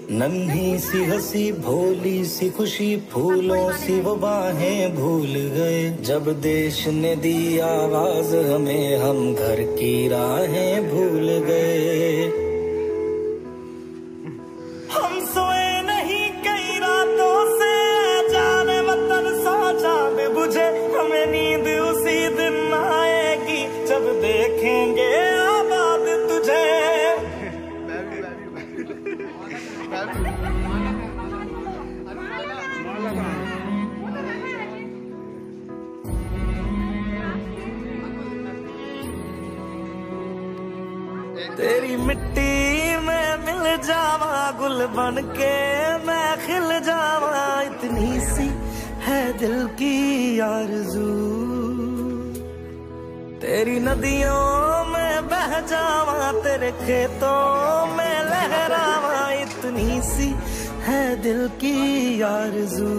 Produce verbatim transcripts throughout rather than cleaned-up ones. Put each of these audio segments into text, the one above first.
नन्ही सी हंसी भोली सी खुशी फूलों सी वो बाहें भूल गए। जब देश ने दी आवाज हमें हम घर की राहें भूल गए। हम सोए नहीं कई रातों से जाने वतन सा जान बुझे। हमें नींद उसी दिन आएगी जब देखेंगे आबाद तुझे। तेरी मिट्टी में मिल जावा गुल बन के मैं खिल जावा। इतनी सी है दिल की आरज़ू। तेरी नदियों में बह जावा तेरे खेतों में लहरावा। इतनी सी है दिल की आरज़ू।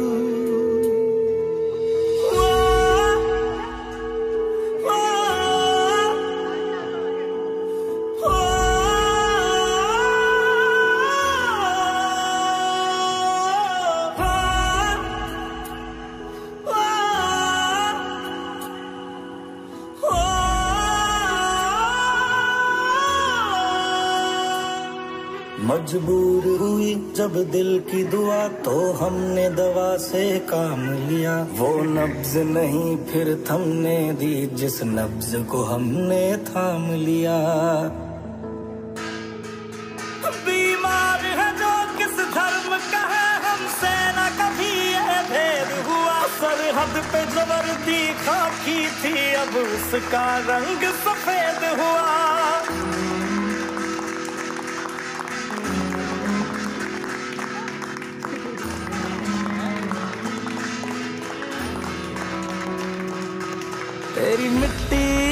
मजबूर हुई जब दिल की दुआ तो हमने दवा से काम लिया। वो नब्ज नहीं फिर थमने दी जिस नब्ज को हमने थाम लिया। बीमार है जो किस धर्म का है हमसे न कभी ये भेद हुआ। सरहद पे जो वर्दी खाकी थी अब उसका रंग सफेद हुआ। तेरी मिट्टी